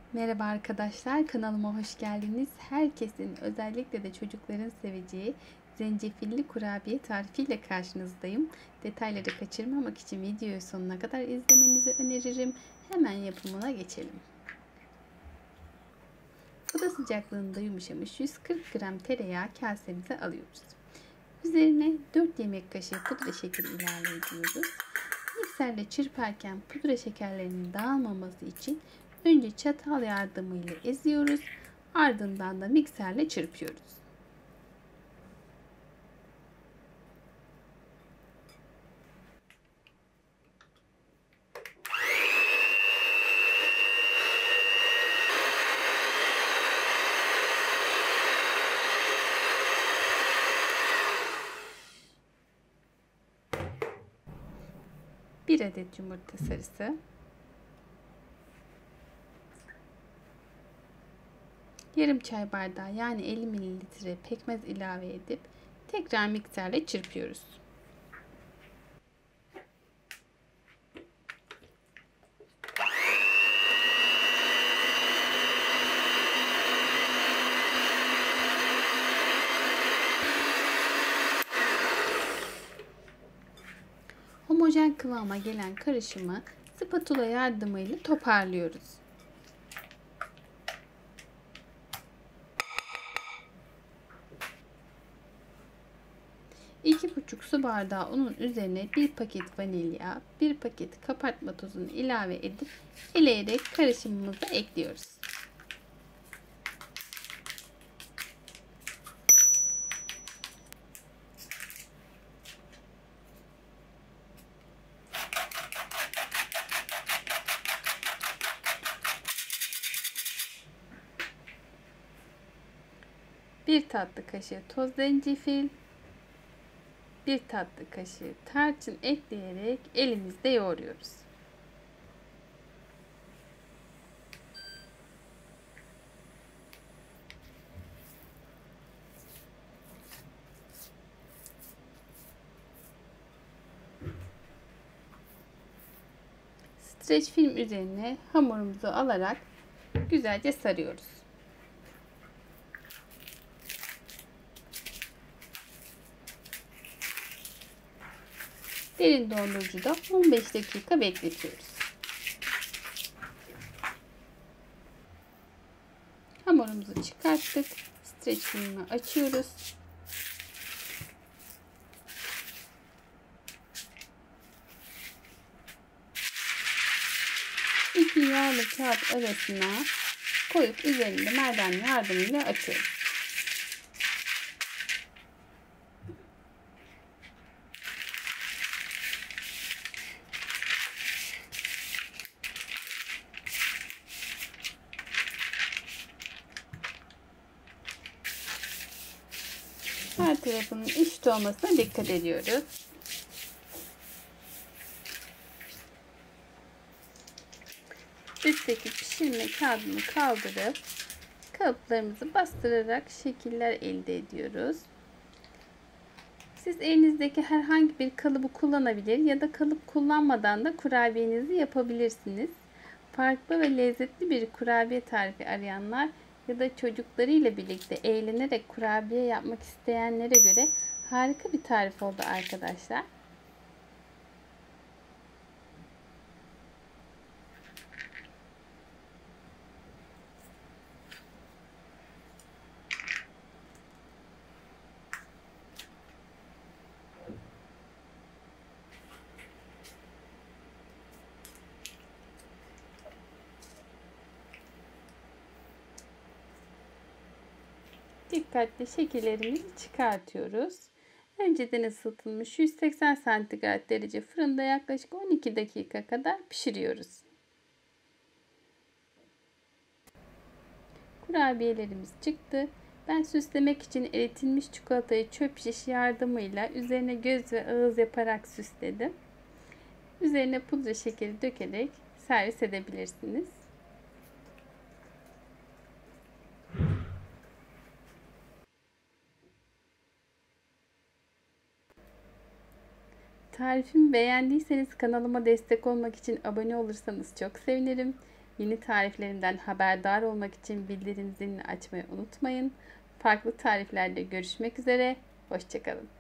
Merhaba arkadaşlar, kanalıma hoş geldiniz. Herkesin, özellikle de çocukların seveceği zencefilli kurabiye tarifiyle karşınızdayım. Detayları kaçırmamak için videoyu sonuna kadar izlemenizi öneririm. Hemen yapımına geçelim. Oda sıcaklığında yumuşamış 140 gram tereyağı kasemize alıyoruz. Üzerine 4 yemek kaşığı pudra şekeri ilave ediyoruz. Mikserle çırparken pudra şekerlerinin dağılmaması için önce çatal yardımıyla eziyoruz, ardından da mikserle çırpıyoruz. Bir adet yumurta sarısı, yarım çay bardağı yani 50 mililitre pekmez ilave edip tekrar mikserle çırpıyoruz. Homojen kıvama gelen karışımı spatula yardımıyla toparlıyoruz. 2,5 su bardağı unun üzerine 1 paket vanilya, 1 paket kabartma tozunu ilave edip eleyerek karışımımızı ekliyoruz. Bir tatlı kaşığı toz zencefil, 1 tatlı kaşığı tarçın ekleyerek elimizde yoğuruyoruz. Streç film üzerine hamurumuzu alarak güzelce sarıyoruz. Derin dondurucuda 15 dakika bekletiyoruz. Hamurumuzu çıkarttık. Streç filmi açıyoruz. İki yağlı kağıt arasına koyup üzerinde merdane yardımıyla açıyoruz. Her tarafının eşit olmasına dikkat ediyoruz. Üstteki pişirme kağıdını kaldırıp kalıplarımızı bastırarak şekiller elde ediyoruz. Siz elinizdeki herhangi bir kalıbı kullanabilir ya da kalıp kullanmadan da kurabiyenizi yapabilirsiniz. Farklı ve lezzetli bir kurabiye tarifi arayanlar ya da çocuklarıyla birlikte eğlenerek kurabiye yapmak isteyenlere göre harika bir tarif oldu arkadaşlar. Dikkatli şekillerimizi çıkartıyoruz. Önceden ısıtılmış 180 santigrat derece fırında yaklaşık 12 dakika kadar pişiriyoruz. Kurabiyelerimiz çıktı. Ben süslemek için eritilmiş çikolatayı çöp şiş yardımıyla üzerine göz ve ağız yaparak süsledim. Üzerine pudra şekeri dökerek servis edebilirsiniz. Tarifimi beğendiyseniz kanalıma destek olmak için abone olursanız çok sevinirim. Yeni tariflerimden haberdar olmak için bildirim zilini açmayı unutmayın. Farklı tariflerde görüşmek üzere. Hoşça kalın.